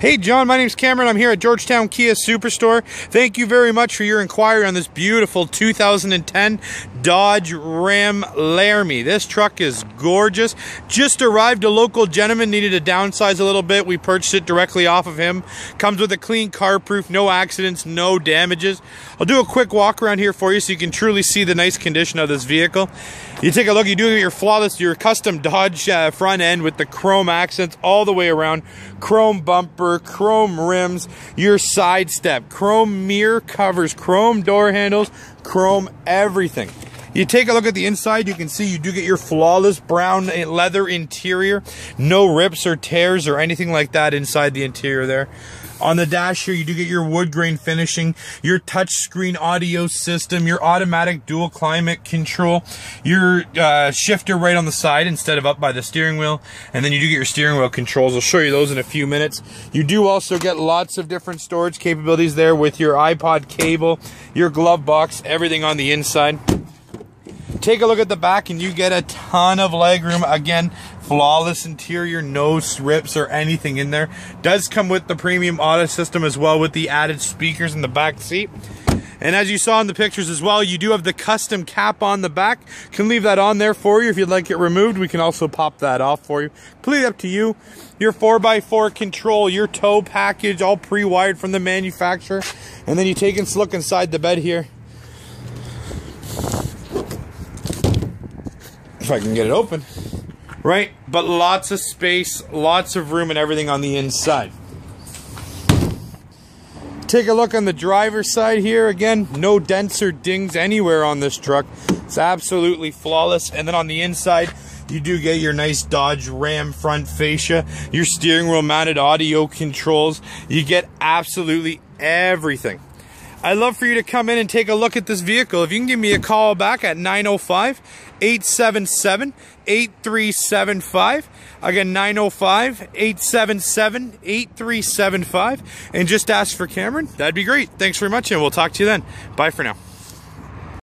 Hey John, my name's Cameron. I'm here at Georgetown Kia Superstore. Thank you very much for your inquiry on this beautiful 2010 Dodge Ram Laramie. This truck is gorgeous. Just arrived. A local gentleman needed to downsize a little bit. We purchased it directly off of him. Comes with a clean car proof, no accidents, no damages. I'll do a quick walk around here for you so you can truly see the nice condition of this vehicle. You take a look, you do your custom Dodge front end with the chrome accents all the way around, chrome bumper, chrome rims, your side step, chrome mirror covers, chrome door handles, chrome everything. You take a look at the inside, you can see you do get your flawless brown leather interior. No rips or tears or anything like that inside the interior there. On the dash here, you do get your wood grain finishing, your touchscreen audio system, your automatic dual climate control, your shifter right on the side instead of up by the steering wheel, and then you do get your steering wheel controls. I'll show you those in a few minutes. You do also get lots of different storage capabilities there with your iPod cable, your glove box, everything on the inside. Take a look at the back and you get a ton of legroom. Again, flawless interior, no rips or anything in there. Does come with the premium audio system as well with the added speakers in the back seat. And as you saw in the pictures as well, you do have the custom cap on the back. Can leave that on there for you. If you'd like it removed, we can also pop that off for you. Completely up to you. Your 4x4 control, your tow package, all pre-wired from the manufacturer. And then you take a look inside the bed here. If I can get it open. Right, but lots of space, lots of room and everything on the inside. Take a look on the driver's side here. Again, no dents or dings anywhere on this truck. It's absolutely flawless. And then on the inside, you do get your nice Dodge Ram front fascia, your steering wheel mounted audio controls. You get absolutely everything. I'd love for you to come in and take a look at this vehicle. If you can give me a call back at 905-877-8375. Again, 905-877-8375. And just ask for Cameron. That'd be great. Thanks very much, and we'll talk to you then. Bye for now.